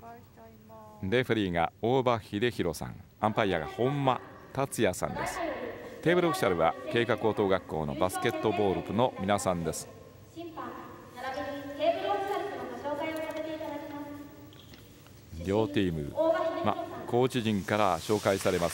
レフェリーが大場秀弘さん、アンパイアが本間達也さんです。テーブルオフィシャルは経過高等学校のバスケットボール部の皆さんです。両チーム、コーチ陣から紹介されます。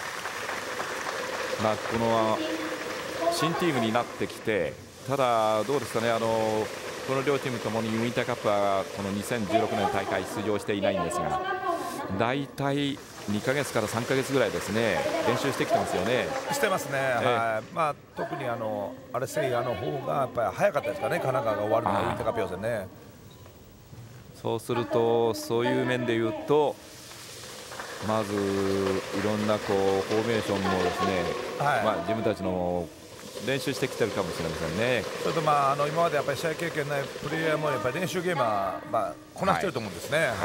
この新チームになってきて、ただどうですかね、この両チームともにウインターカップはこの2016年大会出場していないんですが、だいたい2ヶ月から3ヶ月ぐらいですね、練習してきてますよね。 してますね、特にアレセイアの方がやっぱり早かったですかね、神奈川が終わるのがウインターカップ予選ね。 そうすると、そういう面でいうと、まずいろんなフォーメーションもですね、自分たちの練習してきてるかもしれませんね。 それと今までやっぱり試合経験ないプレイヤーもやっぱり練習ゲームはこなしてると思うんですね。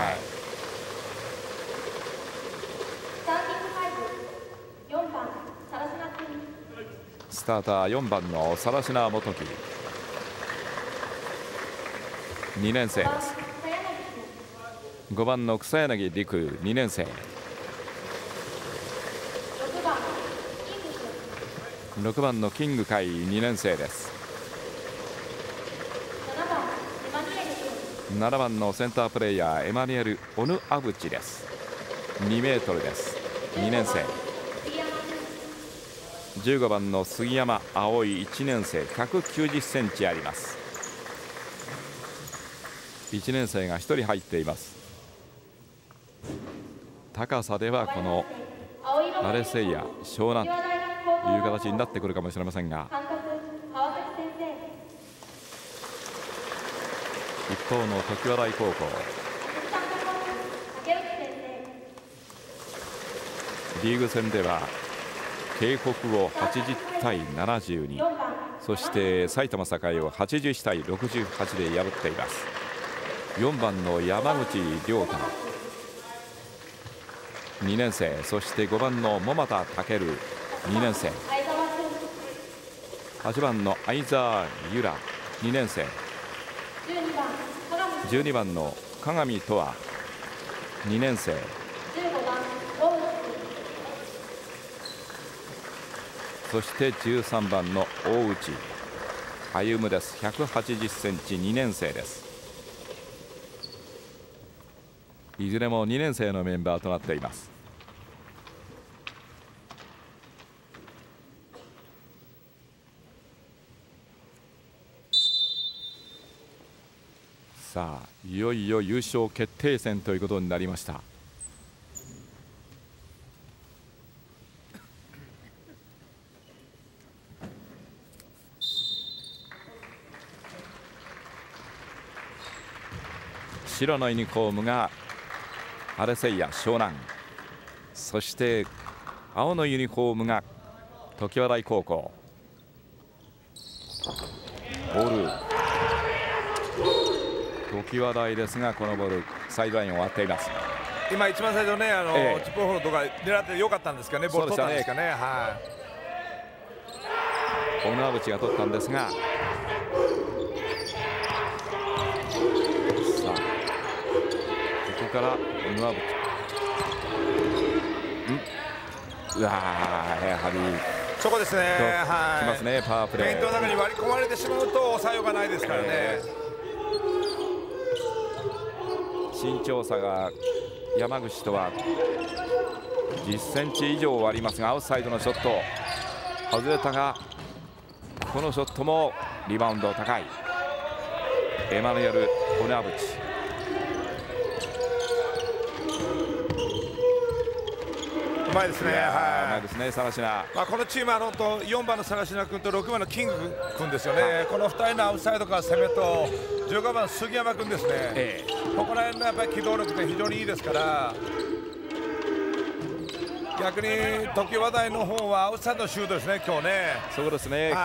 スターター4番のサラシナ元樹、2年生です。5番の草柳陸2年生、6番のキング海2年生です。7番のセンタープレイヤーエマニュエル・オヌアブチです。2メートルです、2年生。15番の杉山葵1年生、190センチあります。1年生が1人入っています。高さではこのアレセイヤ、湘南という形になってくるかもしれませんが、一方の常盤台高校、リーグ戦では京北を80対72、そして埼玉栄を81対68で破っています。4番の山口亮太2年生、そして5番の桃田健2年生、8番の相澤由良2年生、12番の鏡とわ2年生、そして13番の大内歩夢です。180センチ、2年生です。いずれも2年生のメンバーとなっています。さあ、いよいよ優勝決定戦ということになりました。白のユニフォームがアレセイヤ湘南、そして青のユニフォームが常盤台高校。ボール常盤台ですが、このボールサイドラインを割っています。 今一番最初ね、チップホールとか狙ってよかったんですかね、ボール取ったんですかね。 小野淵が取ったんですが、さあここから小野淵、やはりそこですね、 きますね、パワープレー。 ペイントの中に割り込まれてしまうと抑えようがないですからね。 身長差が山口とは10センチ以上ありますが、アウトサイドのショット外れたが、このショットもリバウンド高い。エマヌエル・オネアブチ、 うまいですね。 うまいですね、サラシナ。 このチームは4番のサラシナ君と6番のキング君ですよね。この2人のアウトサイドから攻めと15番杉山君ですね。ここら辺のやっぱり機動力って非常にいいですから、逆に常盤台の方はアウトサイドのシュートですね、今日ね。 そうですね。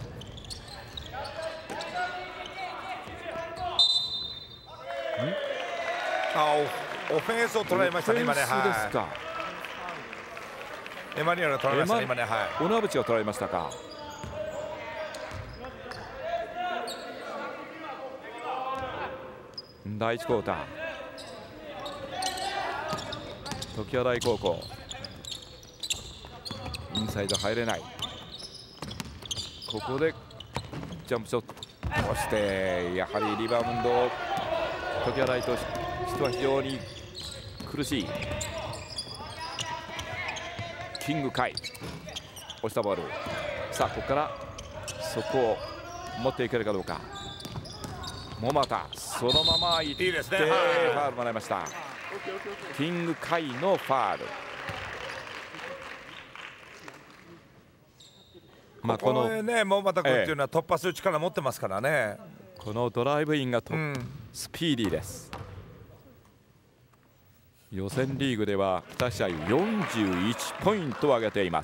オフェンスを捉えましたね、今ね。 ですか。 エマニュエルが捉えましたね、今ね。 小野淵が捉えましたか。第1クォーター、 常盤大高校、インサイド入れない。ここでジャンプショット、そしてやはりリバウンド、常盤大としては非常に苦しい。キングカイ、押したボール。さあここからそこを持っていけるかどうか。もうまたそのままいってファウルもらいました。キングカイのファウル。 このね、桃又君っていうのは突破する力持ってますからね。 このドライブインがスピーディーです。予選リーグでは2試合41ポイントを挙げています。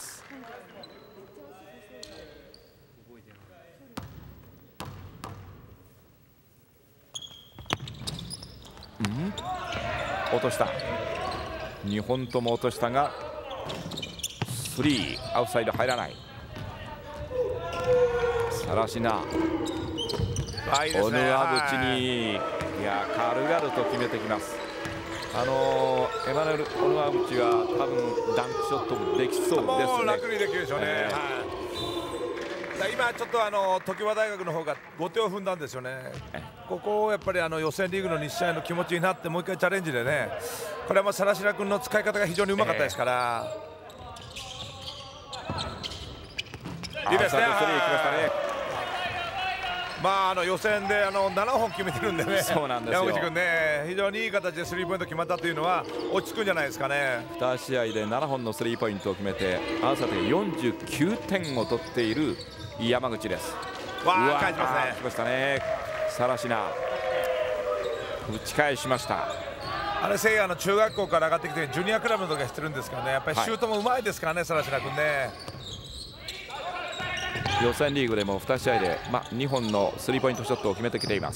落とした。2本とも落としたがスリー、アウトサイド入らない。サラシナ、オヌアブチに軽々と決めてきます。エマヌエル・オヌアブチは多分ダンクショットもできそうですね。 もう楽にできるでしょうね。今ちょっと常盤大学の方が後手を踏んだんですよね。ここをやっぱり予選リーグの2試合の気持ちになってもう一回チャレンジでね、これはサラシナ君の使い方が非常にうまかったですから。いいですね。予選で7本決めてるんでね、 そうなんですよ。 山口君ね、非常にいい形でスリーポイント決まったというのは落ち着くんじゃないですかね。 2試合で7本のスリーポイントを決めて合わせて49点を取っている山口です。 返しますね。 来ましたね。サラシナ打ち返しました。 聖夜の中学校から上がってきてジュニアクラブの時はしてるんですけどね、やっぱりシュートもうまいですからね、サラシナ君ね。 予選リーグでも2試合で、2本のスリーポイントショットを決めてきています。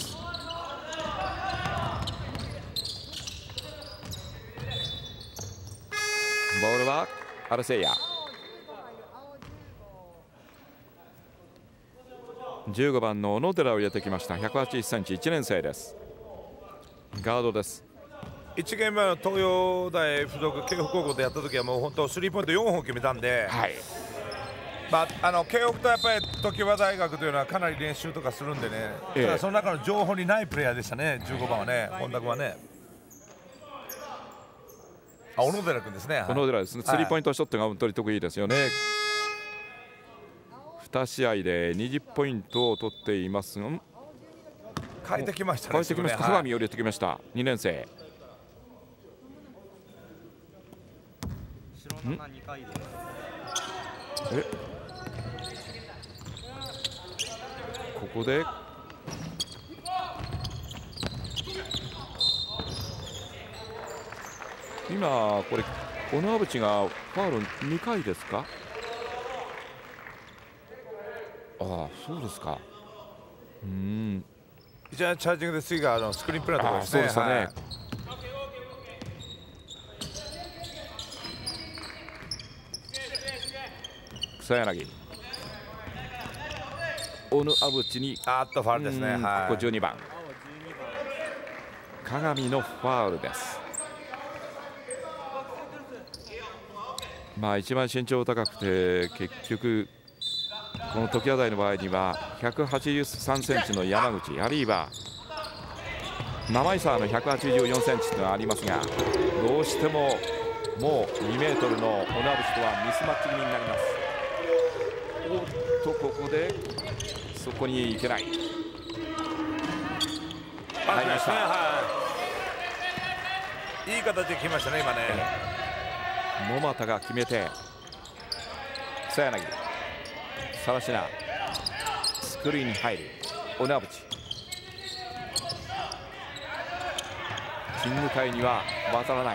ボールはアルセイヤ。15番の小野寺を入れてきました。181センチ、1年生です。ガードです。 1ゲーム目の東洋大附属慶北高校でやった時はもう本当スリーポイント4本決めたんで、慶北とやっぱり常盤大学というのはかなり練習とかするんでね、ただその中の情報にないプレイヤーでしたね。15番はね、本田君はね、小野寺君ですね。 小野寺ですね。スリーポイントショットが本当に得意ですよね。2試合で20ポイントを取っていますが、 変えてきましたね。 変えてきました。鏡を入れてきました。2年生。ここで今これ小野淵がファウル2回ですか。そうですか。 一応チャージングで次がスクリーンプレーのところですね。 そうですね。草柳、小野アブチにファウルですね。 ここ12番鏡のファウルです。一番身長高くて結局この常盤大の場合には183センチの山口、あるいは生井沢の184センチというのがありますが、どうしてももう2メートルの小野アブチとはミスマッチ気味になります。ここでそこに行けない。入りました。 いい形で来ましたね今ね。 桃又が決めて、草柳、サラシナ、スクリーンに入る小野アブチ。キング界には渡らない。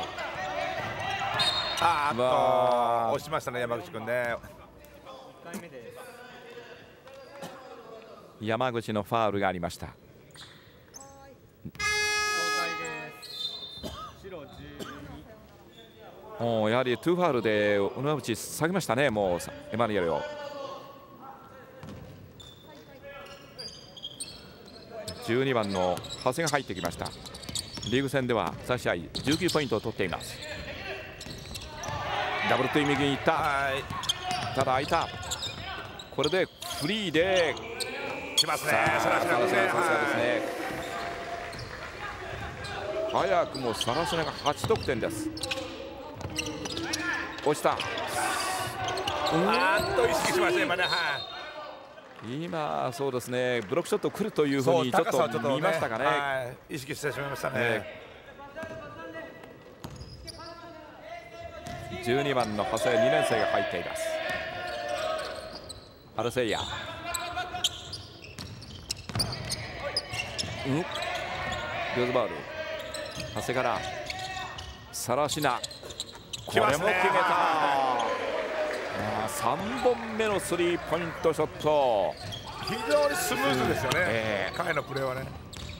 押しましたね山口君ね。 山口のファウルがありました。やはり2ファウルで小野淵下げましたね。もうエマニュエルを12番の長谷が入ってきました。リーグ戦では3試合19ポイントを取っています。 ダブルトゥイ右に行った。ただ空いた。これでフリーで来ますね。 さすがですね。早くもサラシナが8得点です。落ちた。 意識しました今ね。 今そうですね、ブロックショット来るというふうにちょっと見ましたかね。 意識してしまいましたね。 12番の長谷2年生が入っています。アルセイヤ、ルーズバール、長谷からサラシナ、これも決めた。3本目のスリーポイントショット、 非常にスムーズですよね、彼のプレーはね。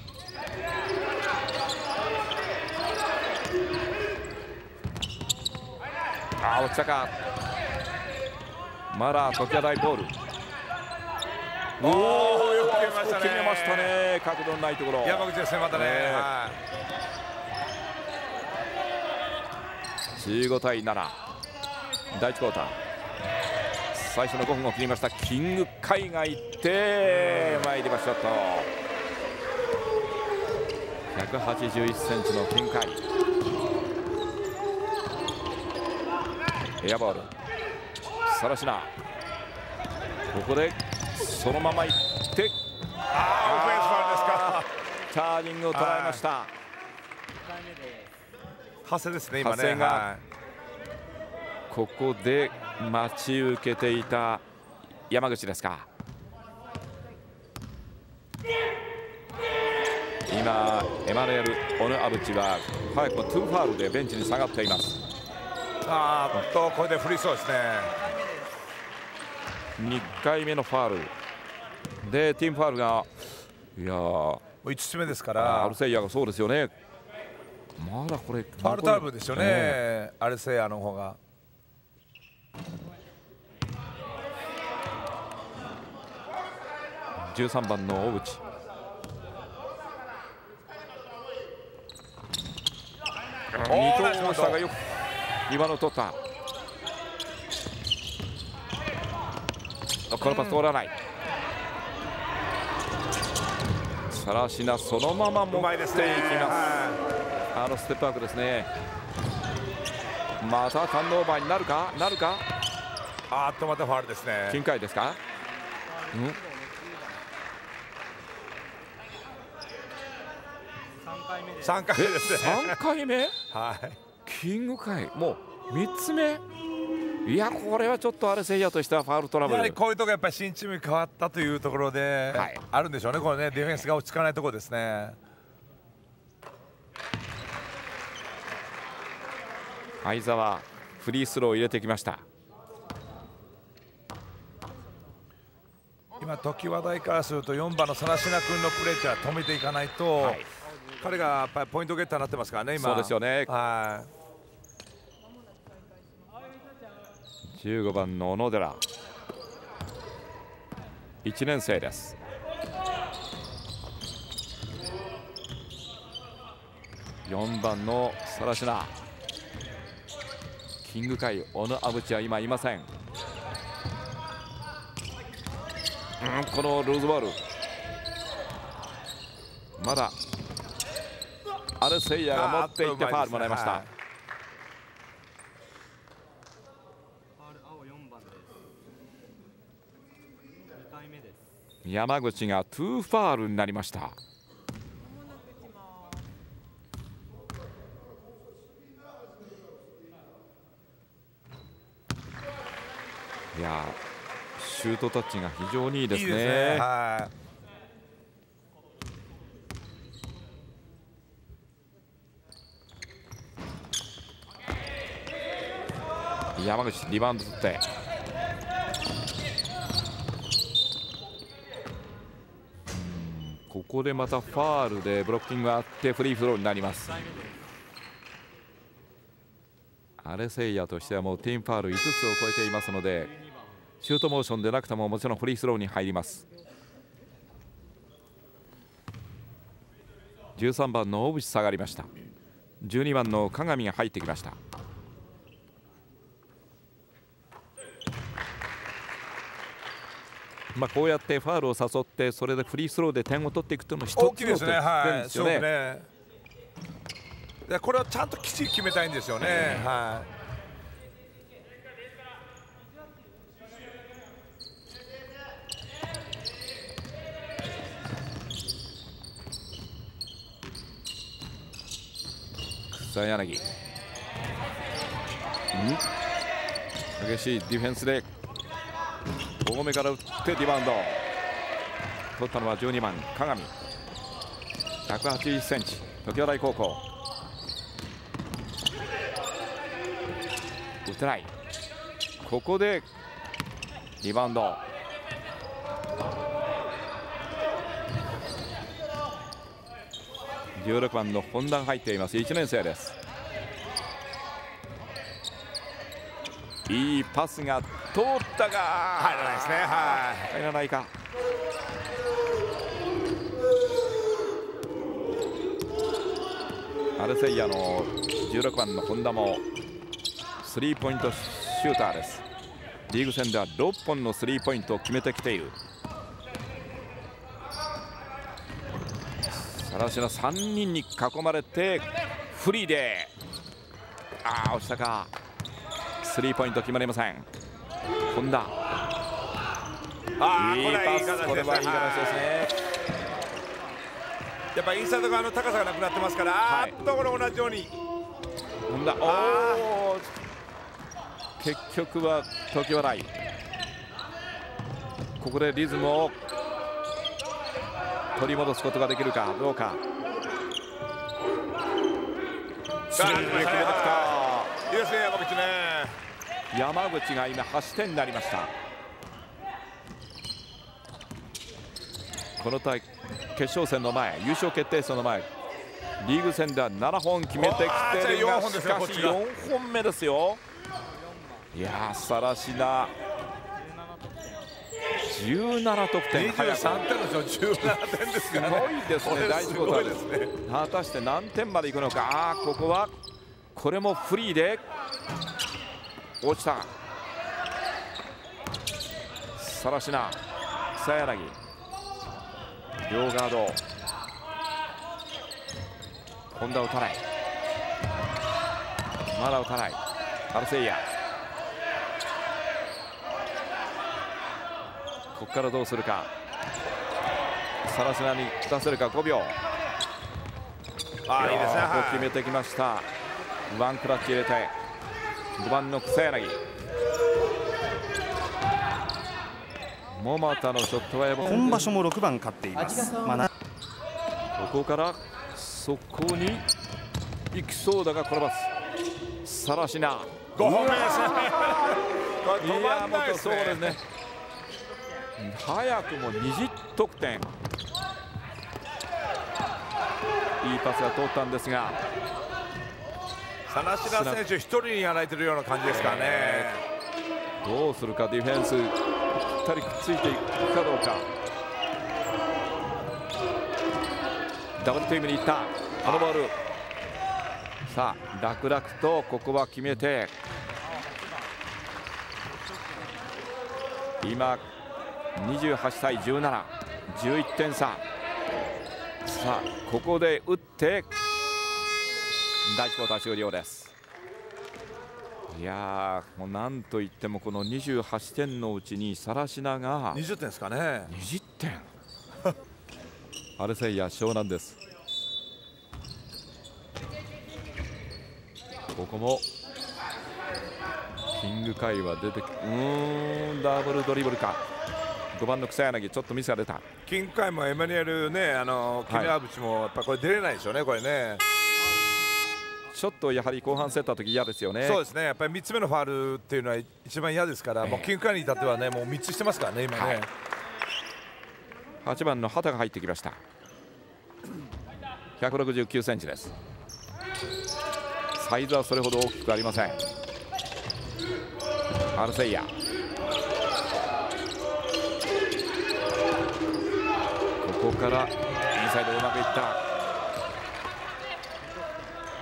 落ちたか。まだ時計台ボール。 よく決めましたね。 角度のないところ。 山口ですね、またね。 15対7、第1クォーター最初の5分を切りました。キングカイが行って参りましたと181センチのキングカイ、エアボール、サラシナ、ここでそのまま行って、 オフェンスファウルですか。 チャージングを捉えました。 長谷ですね、今ね。 長谷がここで待ち受けていた山口ですか。今エマヌエル・オヌアブチは早くも2ファウルでベンチに下がっています。 これでフリースローですね。 2回目のファウルでティームファウルが 5つ目ですから、 アルセイヤがそうですよね。まだこれファウルトラブルですよね、アルセイヤの方が。 13番の大内、二投差がよく今の取った。このパス通らない。サラシナそのまま持っていきます。ステップアウトですね。またターンオーバーになるか。 またファウルですね。 金塊ですか。 3回目ですね。 3回目キング界もう3つ目。これはちょっとアルセイヤとしてはファウルトラブル。 やはりこういうところやっぱり新チームに変わったというところで、あるんでしょうね。これね、ディフェンスが落ち着かないところですね。 相澤フリースローを入れてきました。 今常盤大からすると4番のサラシナ君のプレーは止めていかないと、彼がやっぱりポイントゲッターになってますからね今。 そうですよね。15番の小野寺、1年生です。4番のサラシナ、キング界小野アブチは今いません。このルーズボール、まだアルセイヤが持っていってファウルもらいました。山口が2ファウルになりました。シュートタッチが非常にいいですね。山口リバウンド取って、ここでまたファールでブロッキングがあってフリースローになります。アルセイヤとしてはもうティームファウル5つを超えていますので、シュートモーションでなくてももちろんフリースローに入ります。13番の大渕下がりました。12番の鏡が入ってきました。 こうやってファウルを誘ってそれでフリースローで点を取っていくというのも一つの大きいですね。はい、 ですよね。 でこれをちゃんときっちり決めたいんですよね。はい。 草柳、激しいディフェンスで大目から打ってリバウンド取ったのは12番鏡、180センチ、常盤台高校。打てない。ここでリバウンド。16番の本田が入っています。1年生です。いいパスが通ったが入らないですね。はい、 入らないか。アルセイヤの16番の本田もスリーポイントシューターです。リーグ戦では6本のスリーポイントを決めてきている。サラシナ3人に囲まれてフリーで落ちたか。スリーポイント決まりません。本田、いいパス。これはいい形ですね。 やっぱインサイド側の高さがなくなってますから、これ同じように本田、結局は常盤台、ここでリズムを取り戻すことができるかどうか。スリーで決めてきた。 いいですね、山口ね。 山口が今8点になりました。この決勝戦の前、優勝決定戦の前、リーグ戦では7本決めてきているが、しかし4本目ですよ。いやー、サラシナ17得点、 23点ですよ。17点ですから、 すごいですね。第1クォーターです。果たして何点までいくのか。ここはこれもフリーで落ちた。サラシナ、草柳、両ガード、本田打たない、まだ打たない。アルセイヤ、ここからどうするか。サラシナに出せるか。5秒。いいですね。決めてきました。ワンクラッチ入れて5番の草柳、桃田のショットは今場所も6番勝っています。 ここからそこに行きそうだが転ばす。サラシナ 5本目ですね。 いや、もっとそうですね。早くも20得点。いいパスが通ったんですが、 サラシナ選手1人にやられてるような感じですからね。 どうするか。ディフェンスぴったりくっついていくかどうか。ダブルテイムにいったあのボール。さあ楽々とここは決めて、今28対17、11点差。さあここで打って第1クォーター終了です。いやー、もうなんといってもこの28点のうちにサラシナが 20点ですかね。 20点アルセイヤ湘南です。ここもキングカイは出てダブルドリブルか。5番の草柳、ちょっとミスが出た。 キングカイもエマニュエルね、キム・アブチもやっぱこれ出れないでしょうね、これね。 ちょっとやはり後半競った時嫌ですよね。 そうですね、やっぱり3つ目のファールっていうのは一番嫌ですから、もうキングカイに至ってはね、もう3つしてますからね、今ね。 8番の畑が入ってきました。169センチです。サイズはそれほど大きくありません。アルセイヤ、ここからインサイドうまくいった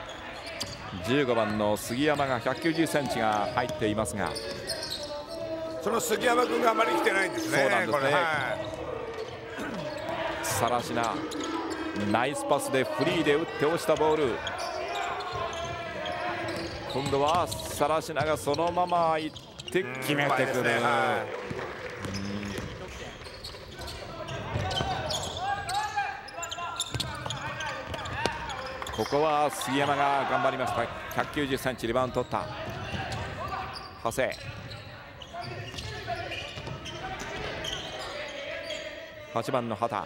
。15番の杉山が190センチが入っていますが、 その杉山君があまり来てないんですね。 そうなんですね。 これ、はい、 サラシナナイスパスでフリーで打って落ちたボール。今度はサラシナがそのまま行って決めてくる。ここは杉山が頑張りました。190センチリバウンド取った長谷。8番の畑。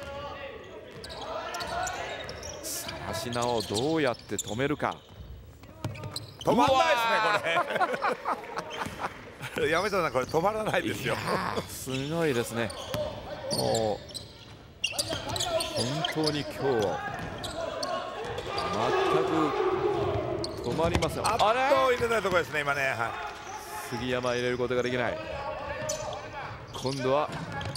サラシナをどうやって止めるか。 止まらないですねこれ山下さん、これ止まらないですよ。 すごいですね。もう本当に今日全く止まりません。 あっと入れたいところですね今ね、はい、 杉山入れることができない。今度は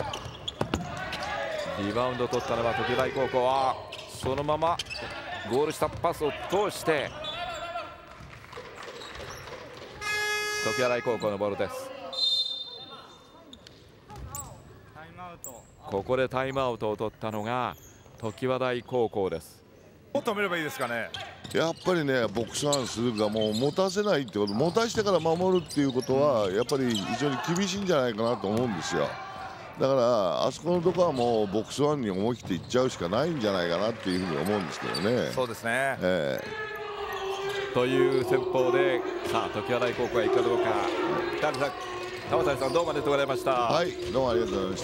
リバウンドを取ったのは時計台高校。はそのままゴール下パスを通して時計台高校のボールです。ここでタイムアウトを取ったのが常盤台高校です。 どう止めればいいですかね。 やっぱりね、ボックスワンするか、もう持たせないってこと、持たしてから守るっていうことはやっぱり非常に厳しいんじゃないかなと思うんですよ。だからあそこのところはもうボックスワンに思い切っていっちゃうしかないんじゃないかなっていうふうに思うんですけどね。 そうですね、 という戦法で、さあ常盤台高校へ行くかどうか。田渡さん、どうもありがとうございました。 はい、どうもありがとうございました。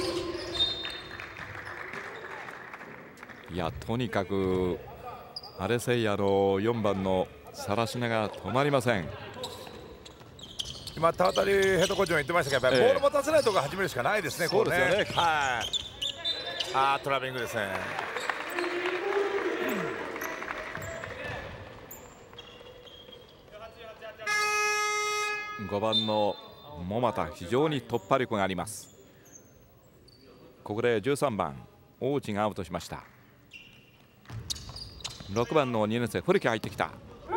いや、とにかくアレセイヤの4番のサラシナが止まりません。 今田渡ヘッドコーチも言ってましたけど、やっぱりボール持たせないところが始めるしかないですね。 そうですよね。 はい、トラベリングですね。 5番の桃田、非常に突破力があります。ここで13番大内がアウトしました。6番の2年生古木入ってきた。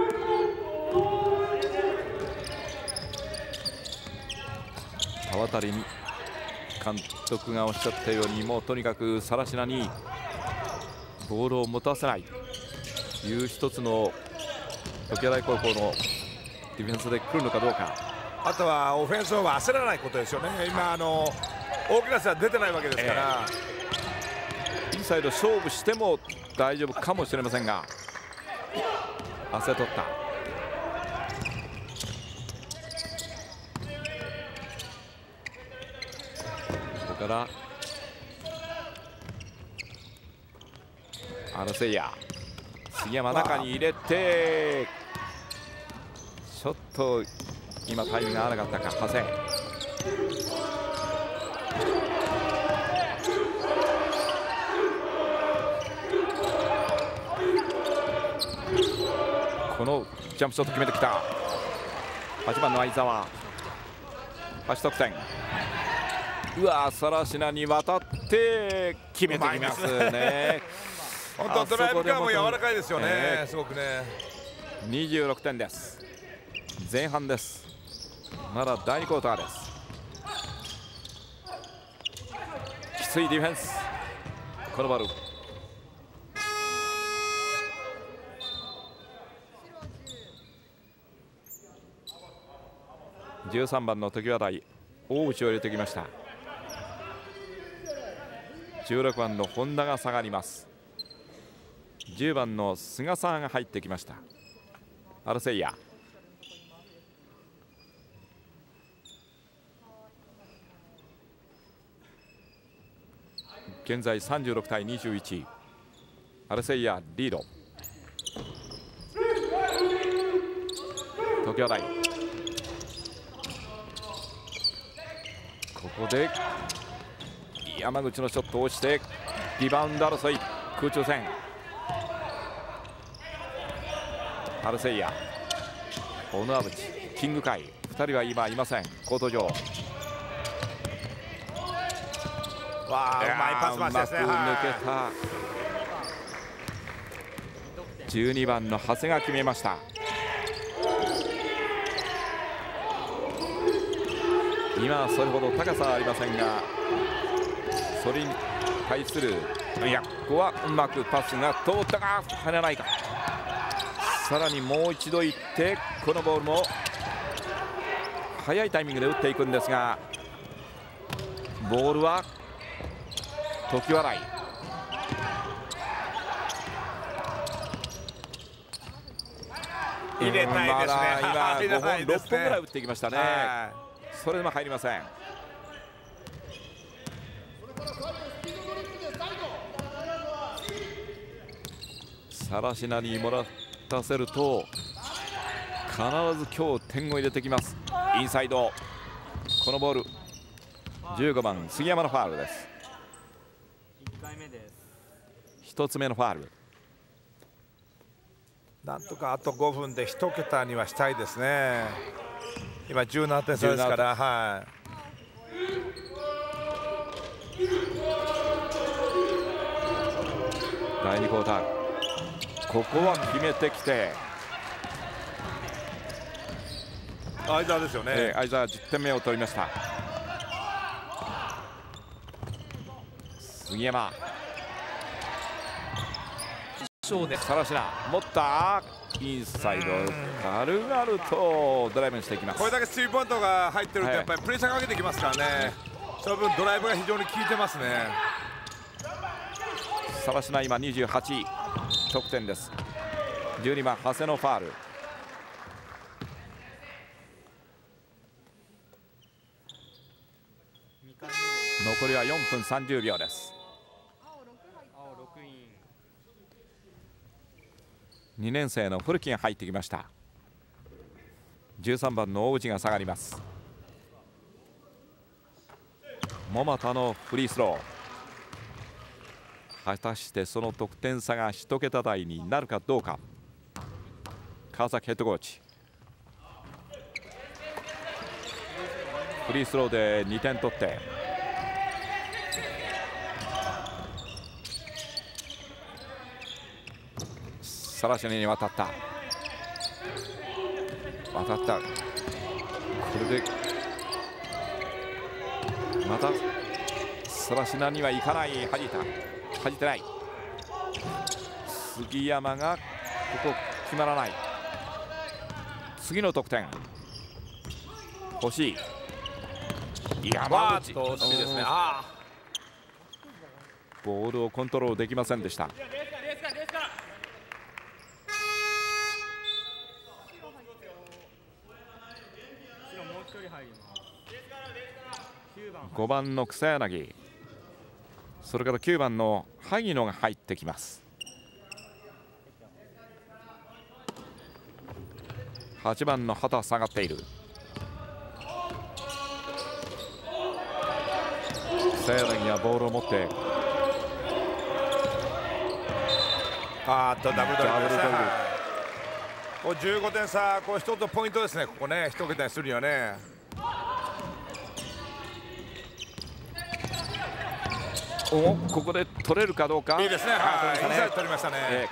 田渡監督がおっしゃったように、もうとにかくサラシナにボールを持たせないという一つの常盤台高校のディフェンスで来るのかどうか。 あとはオフェンスを焦らないことですよね。今大きな差は出てないわけですから、 インサイド勝負しても大丈夫かもしれませんが、焦取った。ここからアルセイヤ、杉山中に入れて、ちょっと今タイミングが合わなかったか。長谷、このジャンプショット決めてきた8番の相澤、8得点。うわ、サラシナに渡って決めてきますね。 本当ドライブ感も柔らかいですよね、すごくね。 26点です。前半です。まだ第2クォーターです。きついディフェンス。このボール、13番の常盤台大内を入れてきました。16番の本田が下がります。10番の菅沢が入ってきました。アルセイヤ、現在36対21、アルセイヤリード。常盤台、ここで山口のショットを落ちてリバウンド争い、空中戦。アルセイヤ、小野虻、キングカイ、2人は今いません。コート上、 わあ、うまいパス回しですね。 うまく抜けた。12番の長谷が決めました。 今それほど高さはありませんが、それに対する、いや、ここはうまくパスが通ったが入らないか。さらにもう一度行って、このボールも早いタイミングで打っていくんですが、ボールは時笑い。 入れたいですね。 まだ今5本、6 入れたいですね本ぐらい打ってきましたね。 はそれでも入りません。サラシナにもらったせると必ず今日点を入れてきます。インサイド、このボール15番杉山のファウルです。1つ目のファウル。 なんとかあと5分で1桁にはしたいですね。今17点差ですから、はい。 第2クォーター、ここは決めてきて、 相澤ですよね。 相澤10点目を取りました。杉山、サラシナ持った、インサイド軽々とドライブにしていきます。 これだけスリーポイントが入ってるとやっぱりプレッシャーかけてきますからね。その分ドライブが非常に効いてますね。 サラシナ今28得点です。12番長谷のファウル。残りは4分30秒です。2年生の古木が入ってきました。13番の大内が下がります。桃田のフリースロー、果たしてその得点差が1桁台になるかどうか。川崎ヘッドコーチ、フリースローで2点取って、サラシナに渡った、これでまたサラシナにはいかない。弾いてない。杉山がここ決まらない。次の得点欲しい。山口、 惜しいですね。 ボールをコントロールできませんでした。5番の草柳、それから9番の萩野が入ってきます。8番の畑下がっている。草柳がボールを持って、 ダブルドリブルですね。こう15点差、こう一つポイントですね。ここね、1桁にするにはね。 ここで取れるかどうか。 いいですね。はい、インサイド取りましたね。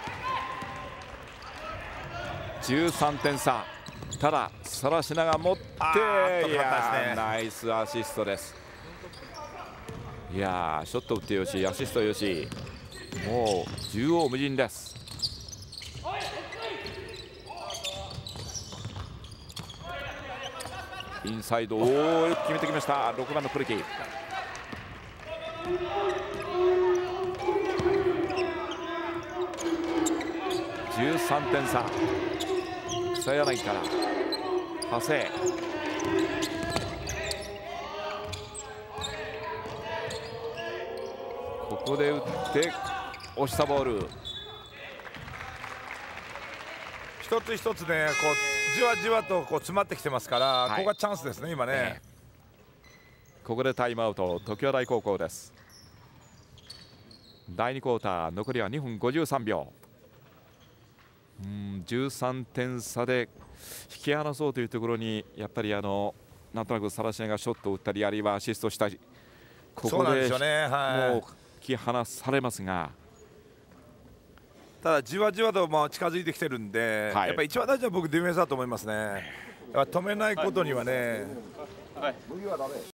13点差。ただサラシナが持って、ナイスアシストです。いやー、ショット打ってよし、アシストよし、もう縦横無尽です。インサイドをよく決めてきました。6番のプレキ。13点差。草柳から長谷、ここで打って押したボール。 一つ一つね、こうじわじわとこう詰まってきてますから、ここがチャンスですね、今ね。 ここでタイムアウト、常盤大高校です。第2クォーター、残りは2分53秒。13点差で引き離そうというところに、やっぱりなんとなくサラシナがショットを打ったり、あるいはアシストしたり、ここでもう引き離されますが、 ただじわじわと近づいてきてるんで、やっぱり一番大事な僕ディフェンスだと思いますね。 止めないことにはね、